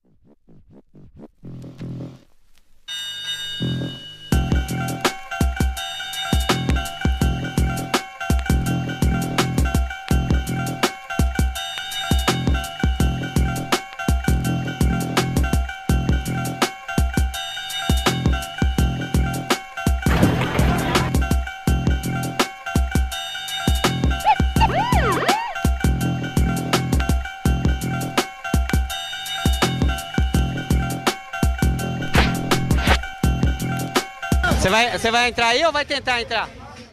Você vai entrar aí ou vai tentar entrar?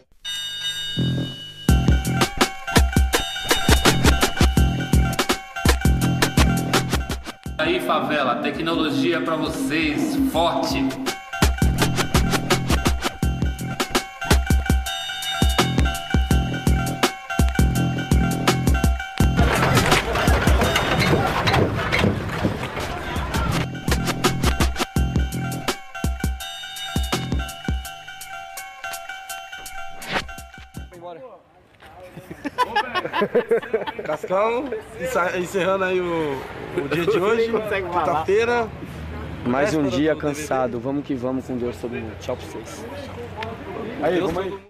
Aí, favela, tecnologia pra vocês, forte. Cascão, encerrando aí o dia de hoje, quinta-feira. Mais um dia cansado, vamos que vamos, com Deus todo mundo. Tchau pra vocês. Aí, vamos aí.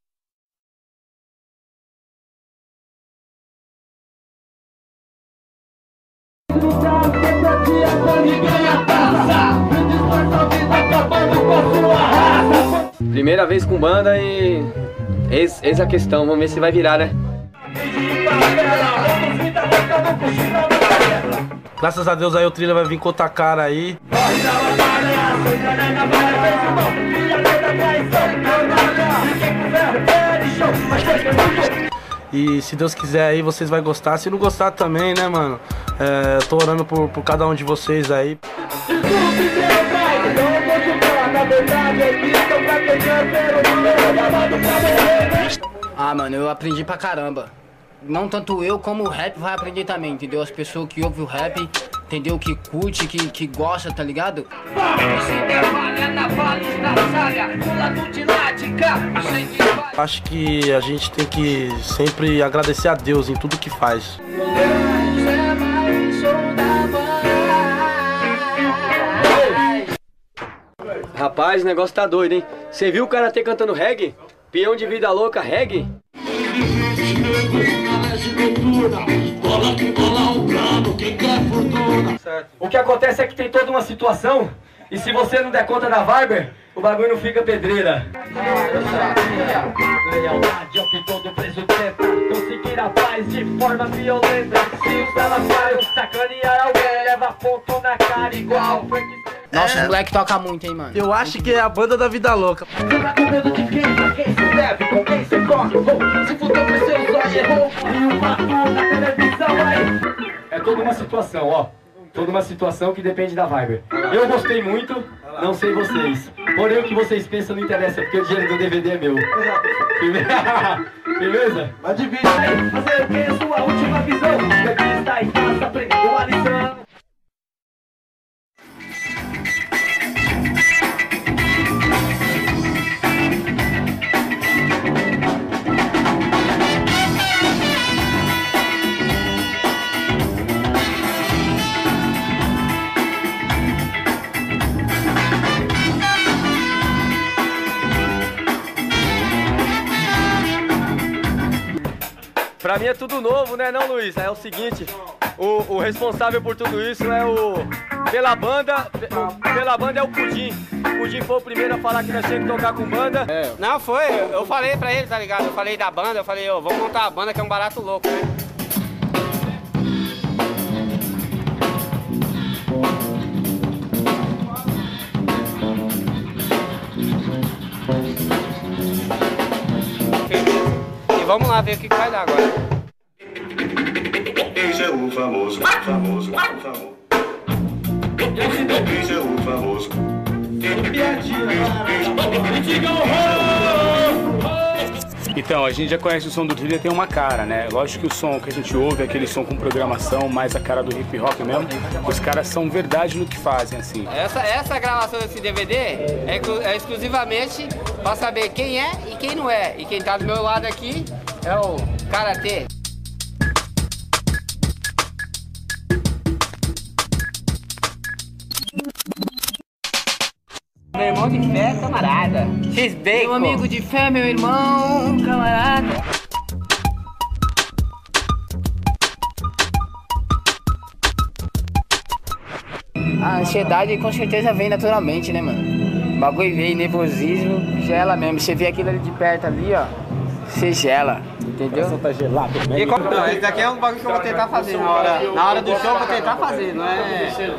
Primeira vez com banda e eis a questão, vamos ver se vai virar, né? Graças a Deus aí o Trilha vai vir com outra cara aí. E se Deus quiser aí, vocês vão gostar. Se não gostar também, né, mano? Tô orando por cada um de vocês aí. Ah, mano, eu aprendi pra caramba. Não tanto eu, como o rap vai aprender também, entendeu? As pessoas que ouvem o rap, entendeu? Que curte, que gosta, tá ligado? Acho que a gente tem que sempre agradecer a Deus em tudo que faz. Rapaz, o negócio tá doido, hein? Você viu o Karatê cantando reggae? Peão de vida louca, reggae? O que acontece é que tem toda uma situação, e se você não der conta da Viber, o bagulho não fica pedreira. Lealdade é o que todo preso tenta, conseguir a paz de forma violenta. Se o salafrário sacanear alguém, leva ponto na cara igual. Nossa, os moleque toca muito, hein, mano. Eu acho que é a banda da vida louca. Você tá com medo de quem? Pra quem você deve? Com quem você corre? Se fudeu com seus olhos, errou. E o mato na televisão aí. É toda uma situação, ó. Toda uma situação que depende da Viber. Eu gostei muito, não sei vocês. Porém, o que vocês pensam não interessa, porque o dinheiro do DVD é meu. Beleza? Mas divide aí. Fazer o que é sua última visão? Daqui está em casa, aprendeu a lição. Pra mim é tudo novo, né, não, Luiz? É o seguinte, o responsável por tudo isso é o... Pela banda é o Pudim. O Pudim foi o primeiro a falar que nós tínhamos que tocar com banda. Não, foi. Eu falei pra ele, tá ligado? Eu falei da banda, eu falei, vamos montar a banda que é um barato louco, né? E vamos lá ver o que vai dar agora. Esse é o famoso. Esse é o famoso. Então, a gente já conhece o som do Trilha, tem uma cara, né? Lógico que o som que a gente ouve é aquele som com programação, mais a cara do hip hop mesmo. Os caras são verdade no que fazem, assim. Essa gravação desse DVD é exclusivamente pra saber quem é e quem não é. E quem tá do meu lado aqui é o Karatê. Meu irmão de fé, camarada. X-Bacon. Meu amigo de fé, meu irmão, camarada. A ansiedade com certeza vem naturalmente, né, mano? O bagulho vem, nervosismo, gela mesmo. Você vê aquilo ali de perto ali, ó, você gela, entendeu? Tá gelado mesmo. Não, esse daqui é um bagulho que eu vou tentar fazer na hora do show, eu vou tentar fazer, não é...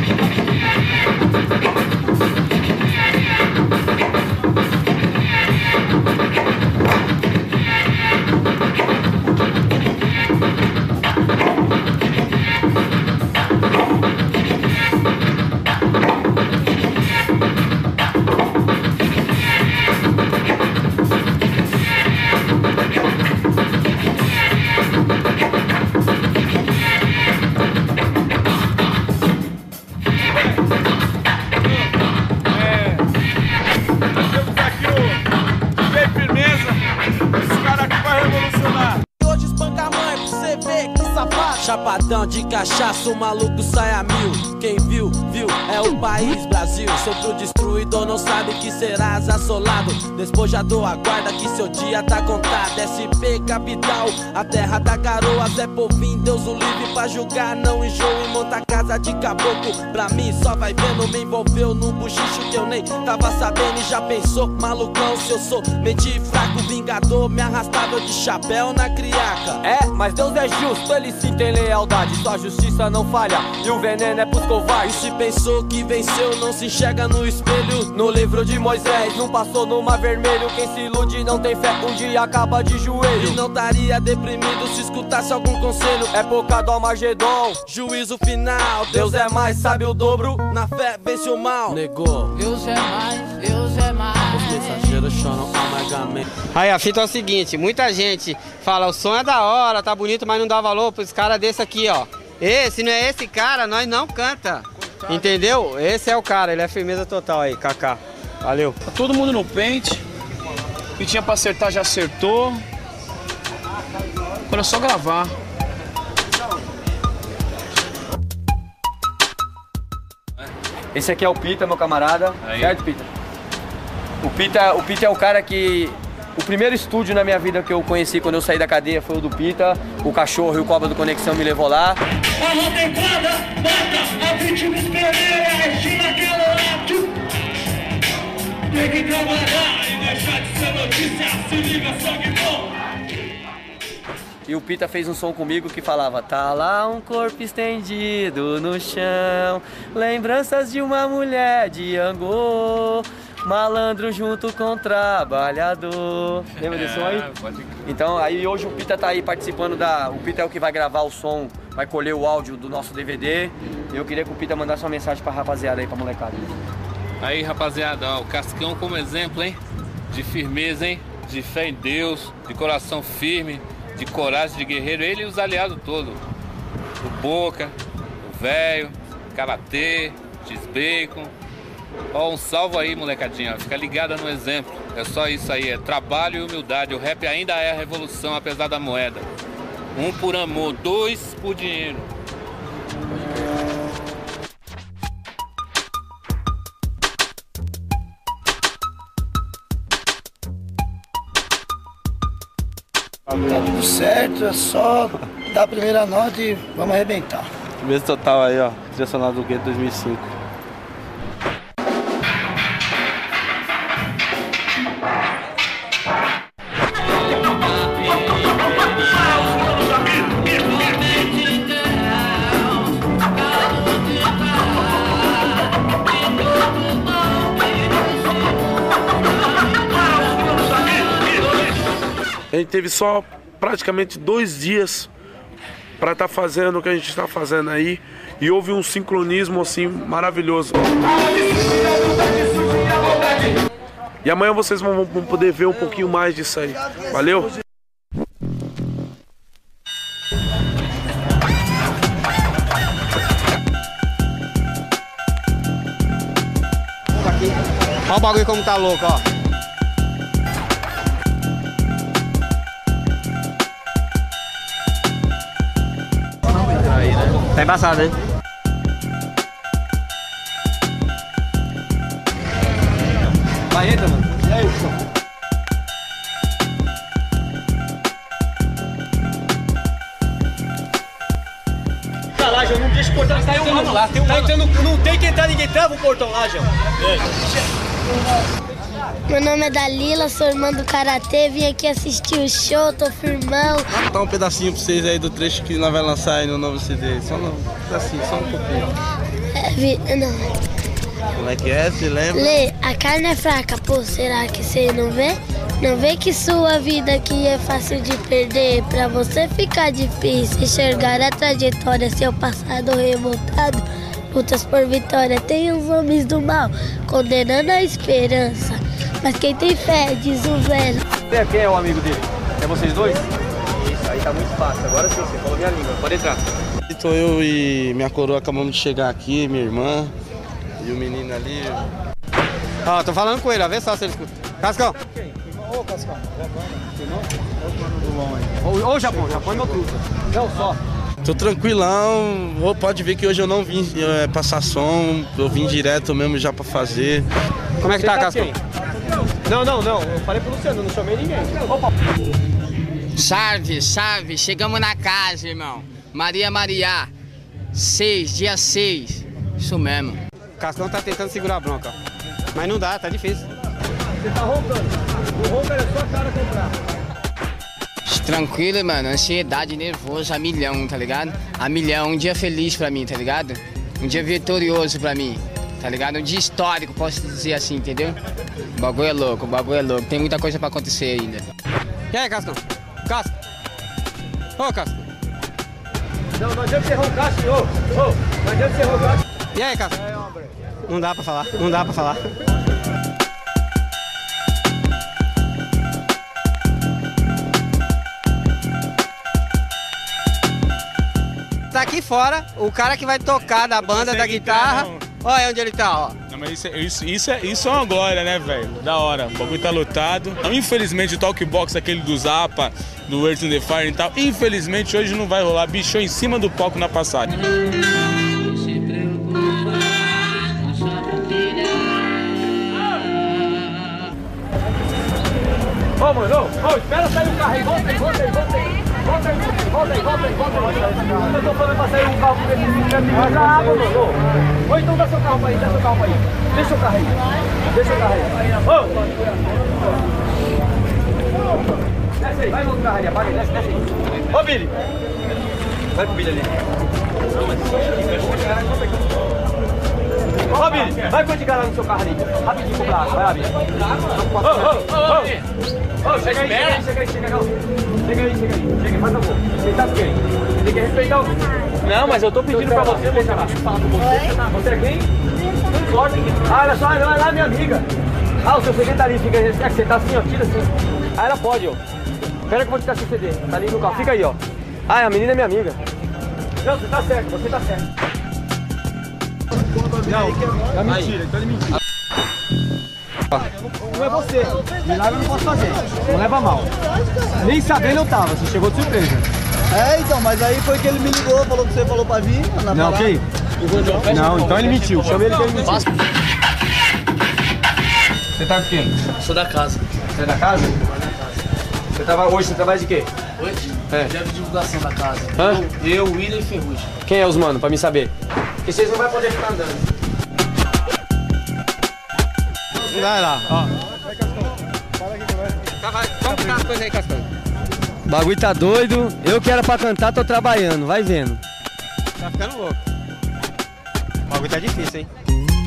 Chapadão de cachaça, o maluco sai a mil. Quem viu, viu, é o país Brasil. Sou pro destruidor, não sabe que serás assolado. Despojador, aguarda que seu dia tá contado. SP capital, a terra da garoa. Zé Povinho, Deus o livre pra julgar. Não enjoo e monta casa de caboclo. Pra mim só vai vendo, me envolveu num buchicho que eu nem tava sabendo. E já pensou, malucão, se eu sou mente fraco, vingador, me arrastava de chapéu na criaca. É, mas Deus é justo, ele sim tem lealdade. Sua justiça não falha e o veneno é pros covardes. E se pensou que venceu, não se enxerga no espelho. No livro de Moisés, não passou no mar vermelho. Quem se ilude não tem fé, um dia acaba de joelho. E não estaria deprimido se escutasse algum conselho. Época do Armagedon, juízo final. Deus é mais, sabe o dobro. Na fé vence o mal. Negou. Deus é mais, Deus é mais. Os mensageiros choram amargamente. Aí a fita é o seguinte, muita gente fala, o som é da hora, tá bonito, mas não dá valor pros caras desse aqui, ó. Esse não é esse cara, nós não canta. Entendeu? Esse é o cara, ele é firmeza total aí, Kaká. Valeu. Tá todo mundo no pente. O que tinha pra acertar já acertou. Agora é só gravar. Esse aqui é o Pita, meu camarada. Aí. Certo, Pita? O Pita é o cara que... O primeiro estúdio na minha vida que eu conheci quando eu saí da cadeia foi o do Pita. O cachorro e o cobra do Conexão me levou lá. A teclada, mata, a vítima espelheira, Regina Galorado. Tem que trabalhar e deixar de ser notícia, se liga, sangue bom. E o Pita fez um som comigo que falava: tá lá um corpo estendido no chão, lembranças de uma mulher de Angô, malandro junto com trabalhador. Lembra desse som aí? Então, aí hoje o Pita tá aí participando da... O Pita é o que vai gravar o som, vai colher o áudio do nosso DVD. Eu queria que o Pita mandasse uma mensagem pra rapaziada aí, pra molecada. Aí, rapaziada, ó, o Cascão como exemplo, hein? De firmeza, hein? De fé em Deus, de coração firme, de coragem de guerreiro, ele e os aliados todos. O Boca, o Velho, Karatê, X-Bacon. Ó, um salve aí, molecadinha, fica ligada no exemplo. É só isso aí, é trabalho e humildade. O rap ainda é a revolução, apesar da moeda. 1 por amor, 2 por dinheiro. Tá tudo certo, é só dar a primeira nota e vamos arrebentar. Mesmo total aí, ó, trilha sonora do Gueto 2005. A gente teve só praticamente 2 dias para estar fazendo o que a gente está fazendo aí, e houve um sincronismo assim maravilhoso. E amanhã vocês vão poder ver um pouquinho mais disso aí. Valeu? Olha o bagulho como tá louco, ó. Tá embaçado, hein? Vai, entra, mano. É isso. Lá, João, não deixa o portão, tá entrando lá, tem um tá entrando, não tem que entrar, ninguém trava o portão lá, João. Meu nome é Dalila, sou irmã do Karatê, vim aqui assistir o show, tô firmão. Vou botar um pedacinho pra vocês aí do trecho que nós vamos lançar aí no novo CD, só um pedacinho, só um pouquinho. Não. Como é que é, você lembra? Lê, a carne é fraca, pô, será que você não vê? Não vê que sua vida aqui é fácil de perder. Pra você ficar difícil enxergar a trajetória, seu passado revoltado, lutas por vitória. Tem os homens do mal condenando a esperança, mas quem tem fé, diz o velho. Quem é o amigo dele? É vocês dois? Isso, aí tá muito fácil. Agora sim, você falou minha língua. Pode entrar. Então eu e minha coroa acabamos de chegar aqui, minha irmã e o menino ali. Ó, tô falando com ele, ó, vê só se ele escuta. Cascão. Ô, Cascão, ô, Japão, Japão é meu truta. Não, só. Tô tranquilão, pode ver que hoje eu não vim passar som, eu vim direto mesmo já pra fazer. Como é que tá, Cascão? Não, eu falei pro Luciano, não chamei ninguém. Opa. Salve, chegamos na casa, irmão. Maria, dia 6, isso mesmo. Cascão tá tentando segurar a bronca, mas não dá, tá difícil. Você tá roncando. O ronco era só a cara comprar. Tranquilo, mano. Ansiedade, nervoso, a milhão, tá ligado? A milhão. Um dia feliz pra mim, tá ligado? Um dia vitorioso pra mim, tá ligado? Um dia histórico, posso dizer assim, entendeu? O bagulho é louco. Tem muita coisa pra acontecer ainda. E aí, Cascão? Casco. Ô, Casco. Não adianta você roncar, senhor. Não adianta você roncar. E aí, Casco? Não dá pra falar. Tá aqui fora, o cara que vai tocar da banda, da guitarra. Olha onde ele tá, ó. Não, mas isso é uma glória, né, velho? Da hora. O bagulho tá lotado. Infelizmente o Talkbox, aquele do Zappa, do Earth and the Fire e tal, infelizmente hoje não vai rolar. Bichou em cima do palco na passagem. Ô, mano, espera sair o carro aí, volta aí. Eu tô falando pra sair um carro que precisa de mais água, mano. Ou então dá seu carro pra aí, Deixa o carro aí. Desce aí, vai no outro carro ali, apaga, desce aí. Ô, Billy. Vai pro Billy ali. Ô, Billy, vai continuar lá no seu carro ali. Rapidinho pro braço, vai lá, Billy. Ô, chega aí. Chega, faz favor. Você tá quem? Você tem que respeitar o... Não, mas eu tô pedindo pra você, moça. Deixa eu falar com você. Você é quem? Não importa. Olha só, não é lá minha amiga. O seu CD tá ali, fica... É que você tá assim, ó, tira assim. Ela pode, ó. Espera que eu vou tirar seu CD. Tá ali no carro, fica aí, ó. A menina é minha amiga. Não, você tá certo. Não, mentira, então ele mentiu. Não é você. Milagre eu não posso fazer. Não leva mal. Nem sabendo eu tava, você chegou de surpresa. Então, mas aí foi que ele me ligou, falou que você falou pra vir. Não, ok? Não, então ele mentiu. Chamei ele que ele mentiu. Você tá com quem? Sou da casa. Você é da casa? Hoje você trabalha de quê? Hoje? É. Dia de divulgação da casa. Hã? Eu, William e Ferrugem. Quem é os mano, pra mim saber? Porque vocês não vão poder ficar andando. Vai lá, ó. Como que tá as coisas aí, Cascão? O bagulho tá doido, eu que era pra cantar, tô trabalhando, vai vendo. Tá ficando louco. O bagulho tá difícil, hein?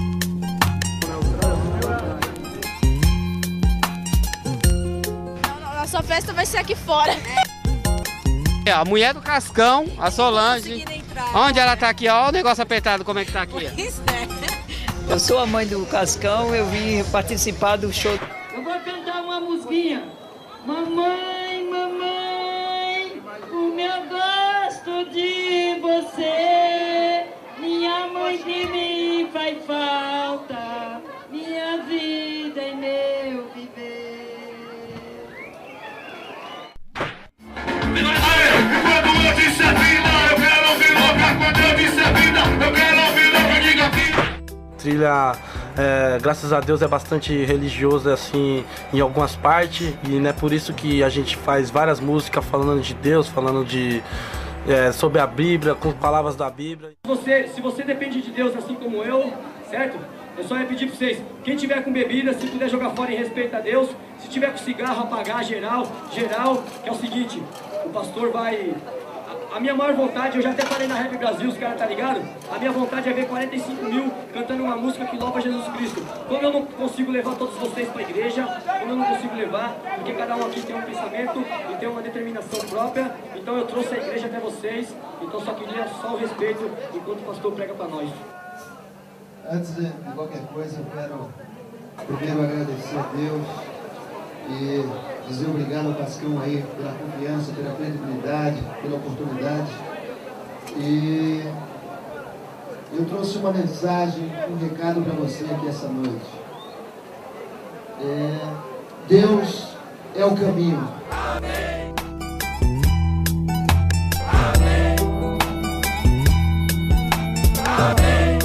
Não, nossa festa vai ser aqui fora. A mulher do Cascão, a Solange. Onde ela tá aqui, ó, o negócio apertado, como é que tá aqui? Eu sou a mãe do Cascão, eu vim participar do show. Eu vou cantar uma musiquinha. Mamãe, como eu gosto de você. Minha mãe de mim faz falta. Minha vida e meu viver. Quando eu disse vida, eu quero ouvir louca. Quando eu disse vida, eu quero ouvir louca. Diga vida. Trilha graças a Deus é bastante religioso assim em algumas partes, e não é por isso que a gente faz várias músicas falando de Deus, falando sobre a Bíblia, com palavras da Bíblia. Se você depende de Deus assim como eu, certo? Eu só ia pedir pra vocês, quem tiver com bebida, se puder jogar fora em respeito a Deus, se tiver com cigarro, apagar geral, que é o seguinte, o pastor vai... A minha maior vontade, eu já até falei na Rap Brasil, os caras tá ligado? A minha vontade é ver 45 mil cantando uma música que louva Jesus Cristo. Como eu não consigo levar todos vocês pra igreja, como eu não consigo levar, porque cada um aqui tem um pensamento e tem uma determinação própria, então eu trouxe a igreja até vocês, então só queria só o respeito enquanto o pastor prega pra nós. Antes de qualquer coisa, eu quero primeiro agradecer a Deus e dizer obrigado ao Cascão aí pela confiança, pela credibilidade, pela oportunidade. E eu trouxe uma mensagem, um recado para você aqui essa noite. Deus é o caminho. Amém. Amém. Amém.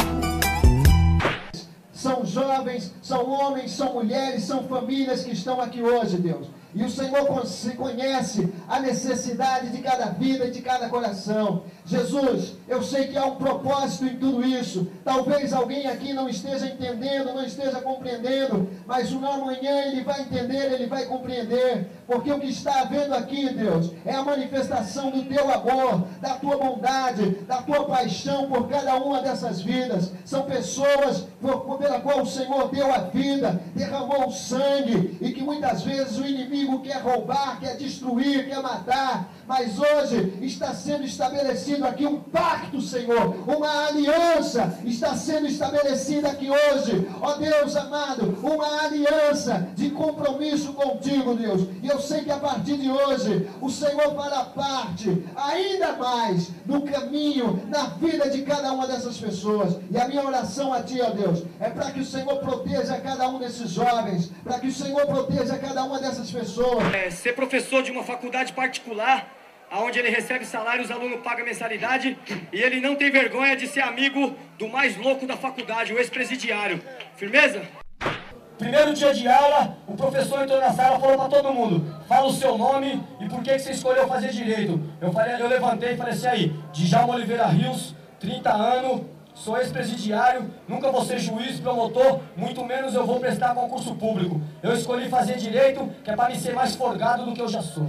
São jovens, são homens, são mulheres, são famílias que estão aqui hoje, Deus. E o Senhor conhece a necessidade de cada vida e de cada coração. Jesus, eu sei que há um propósito em tudo isso. Talvez alguém aqui não esteja entendendo, não esteja compreendendo, mas amanhã ele vai entender, ele vai compreender. Porque o que está havendo aqui, Deus, é a manifestação do teu amor, da tua bondade, da tua paixão por cada uma dessas vidas. São pessoas pela qual o Senhor deu a vida, derramou o sangue, e que muitas vezes o inimigo quer roubar, quer destruir, quer matar, mas hoje está sendo estabelecido aqui um pacto, Senhor, uma aliança está sendo estabelecida aqui hoje, ó Deus amado, uma aliança de compromisso contigo, Deus, e eu sei que a partir de hoje o Senhor fará parte ainda mais no caminho, na vida de cada uma dessas pessoas, e a minha oração a Ti, ó Deus, é para que o Senhor proteja cada um desses jovens, para que o Senhor proteja cada uma dessas pessoas. Ser professor de uma faculdade particular, onde ele recebe salário, os alunos pagam mensalidade, e ele não tem vergonha de ser amigo do mais louco da faculdade, o ex-presidiário. Firmeza? Primeiro dia de aula, o professor entrou na sala e falou para todo mundo: fala o seu nome e por que você escolheu fazer direito. Eu levantei e falei assim: aí, Djalma Oliveira Rios, 30 anos, sou ex-presidiário, nunca vou ser juiz, promotor, muito menos eu vou prestar concurso público. Eu escolhi fazer direito, que é para me ser mais folgado do que eu já sou.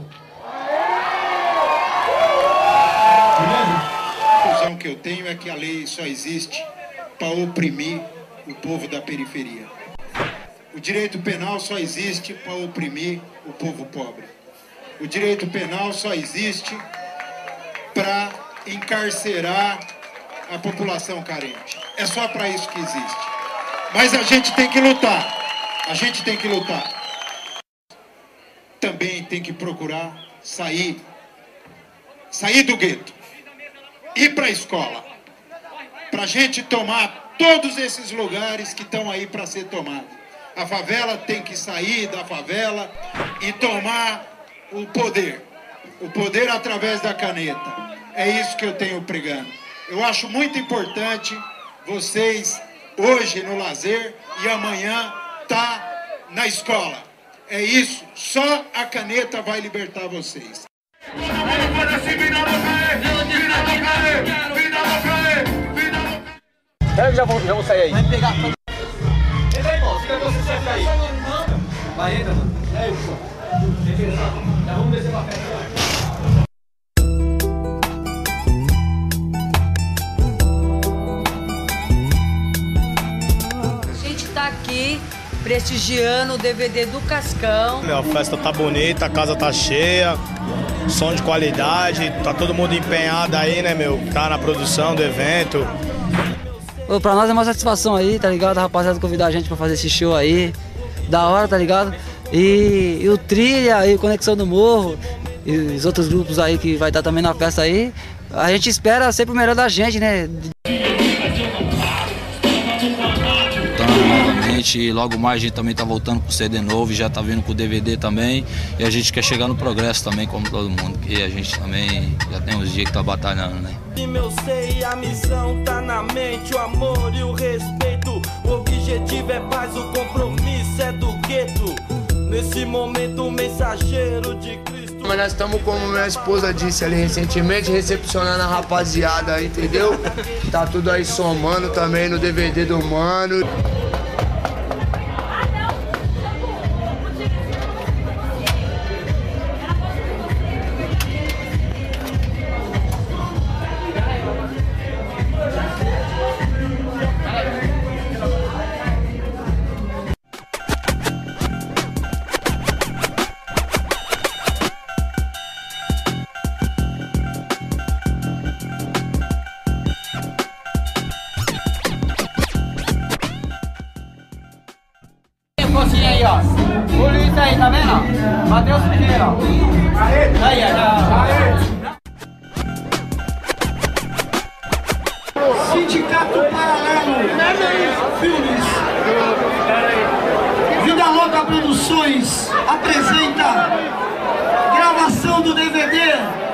A conclusão que eu tenho é que a lei só existe para oprimir o povo da periferia. O direito penal só existe para oprimir o povo pobre. O direito penal só existe para encarcerar a população carente. É só para isso que existe. Mas a gente tem que lutar. A gente tem que lutar. Também tem que procurar sair do gueto, ir para a escola, para a gente tomar todos esses lugares que estão aí para ser tomados. A favela tem que sair da favela e tomar o poder através da caneta. É isso que eu tenho pregando. Eu acho muito importante vocês hoje no lazer e amanhã tá na escola. É isso, só a caneta vai libertar vocês. Já vou sair aí. Vai pegar. Entra aí, irmão. Fica com você chefe aí. Vai, entra, mano. É aí, pessoal. Beleza. Já vamos descer pra festa lá. Aqui prestigiando o DVD do Cascão. A festa tá bonita, a casa tá cheia, som de qualidade, tá todo mundo empenhado aí, né, meu? Tá na produção do evento. Pra nós é uma satisfação aí, tá ligado? A rapaziada convidar a gente pra fazer esse show aí, da hora, tá ligado? E o Trilha, e o Conexão do Morro, e os outros grupos aí que vai estar também na festa aí, a gente espera sempre o melhor da gente, né? E logo mais a gente também tá voltando com o CD novo, já tá vindo com o DVD também, e a gente quer chegar no progresso também, como todo mundo, que a gente também já tem uns dias que tá batalhando, né? E meu sei, a missão tá na mente, o amor e o respeito preto. O objetivo é paz, o compromisso é do gueto. Nesse momento, mensageiro de Cristo. Mas nós estamos, como minha esposa disse ali recentemente, recepcionando a rapaziada aí, entendeu? Tá tudo aí somando também no DVD do mano. Coxinha aí, ó. O Luiz aí, tá vendo? Ó? Matheus Primeiro, ó. Aí, ó. Sindicato Paralelo Filmes. Vida Louca Produções apresenta gravação do DVD